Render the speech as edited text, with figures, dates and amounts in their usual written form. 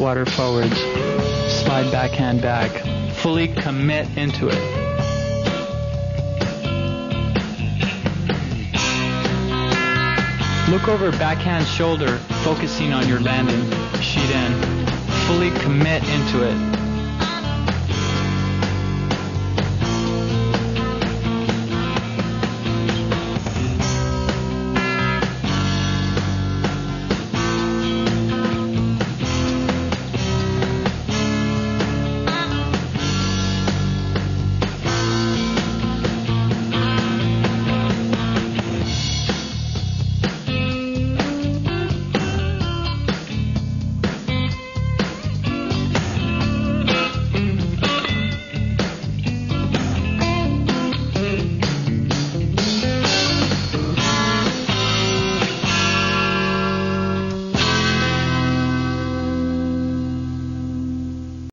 backwater forwards, slide backhand back, fully commit into it. Look over backhand shoulder, focusing on your landing, sheet in, fully commit into it.